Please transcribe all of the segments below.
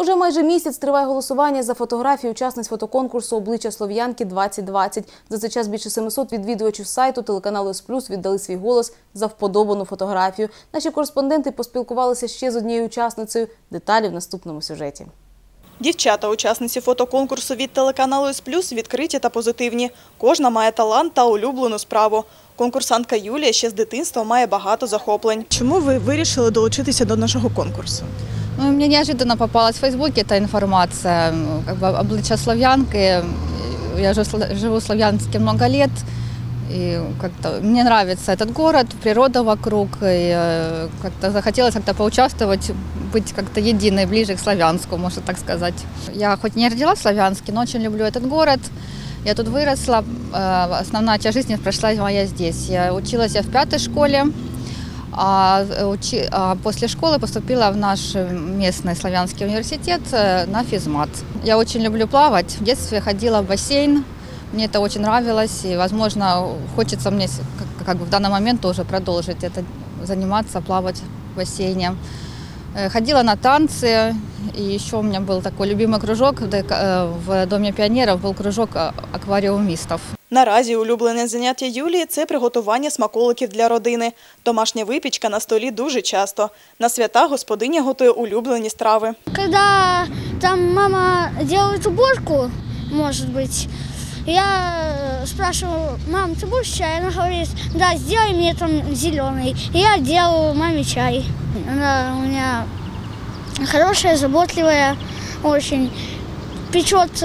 Уже майже місяць триває голосування за фотографії учасниць фотоконкурсу «Обличчя Слов'янки-2020». За цей час більше 700 відвідувачів сайту телеканалу «С+» віддали свій голос за вподобану фотографію. Наші кореспонденти поспілкувалися ще з однією учасницею. Деталі в наступному сюжеті. Дівчата-учасниці фотоконкурсу від телеканалу «С+» відкриті та позитивні. Кожна має талант та улюблену справу. Конкурсантка Юлія ще з дитинства має багато захоплень. Чому ви вирішили долучитися до нашого конкурсу? Мне неожиданно попалась в Фейсбуке эта информация, обличье Слов'янки. Я живу в Слов'янске много лет, и как-то мне нравится этот город, природа вокруг, и как-то захотелось поучаствовать, быть как-то единой, ближе к Слов'янску, можно так сказать. Я хоть не родилась в Слов'янске, но очень люблю этот город. Я тут выросла, основная часть жизни прошла моя здесь. Я училась в 5-й школе. А после школы поступила в наш местный славянский университет на физмат. Я очень люблю плавать. В детстве ходила в бассейн. Мне это очень нравилось. И, возможно, хочется мне в данный момент тоже продолжить это, заниматься, плавать в бассейне. Ходила на танцы. И еще у меня был такой любимый кружок. В Доме пионеров был кружок акваріумістів. Наразі улюблене заняття Юлії – це приготування смаколиків для родини. Домашня випічка на столі дуже часто. На свята господиня готує улюблені страви. Коли там мама робить уборку, може бути, я спрашиваю: мам, ты будешь чай? Она говорит: да, сделай мне там зеленый. И я делаю маме чай. Она у меня хорошая, заботливая, очень печет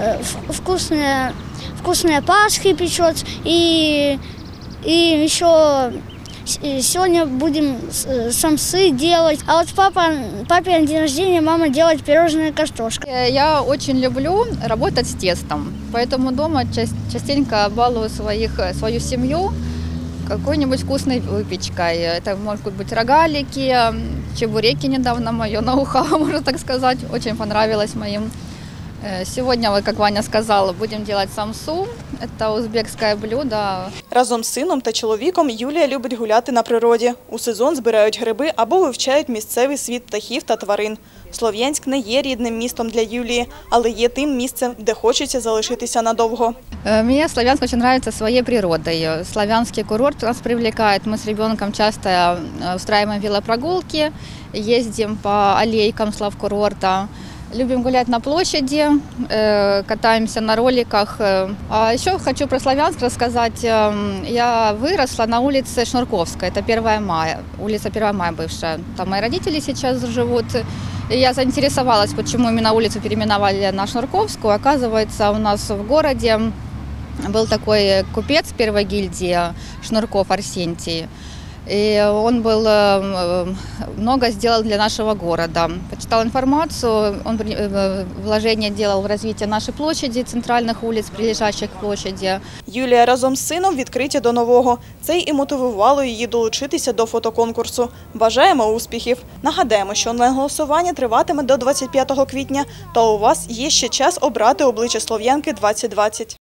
вкусные пасхи печет, и еще сегодня будем самсы делать. А вот папе на день рождения мама делает пирожные картошка. Я очень люблю работать с тестом, поэтому дома частенько балую свою семью какой-нибудь вкусной выпечкой. Это могут быть рогалики, чебуреки недавно мое ноу-хау, можно так сказать, очень понравилось моим. Сегодня, как Ваня сказал, будем делать самсу. Это узбекское блюдо. Разом з сином та чоловіком Юлія любить гуляти на природі. У сезон збирають гриби або вивчають місцевий світ птахів та тварин. Слов'янськ не є рідним містом для Юлії, але є тим місцем, де хочеться залишитися надовго. Мне Слов'янск очень нравится своей природой. Славянский курорт нас привлекает. Мы с ребенком часто устраиваем велопрогулки, ездим по аллейкам Славкурорта. Любим гулять на площади, катаемся на роликах. А еще хочу про Слов'янск рассказать. Я выросла на улице Шнурковской, это 1 мая, улица 1 мая бывшая. Там мои родители сейчас живут. И я заинтересовалась, почему именно улицу переименовали на Шнурковскую. Оказывается, у нас в городе был такой купец первой гильдии Шнурков Арсентий. И он много сделал для нашего города. Почитал информацию, он вложения делал в развитие нашей площади, центральных улиц, прилежащих к площади. Юлія разом з сином відкриті до нового. Це і мотивувало її долучитися до фотоконкурсу. Бажаємо успіхів. Нагадаємо, що онлайн-голосування триватиме до 25 квітня, та у вас є ще час обрати обличчя Слов'янки-2020.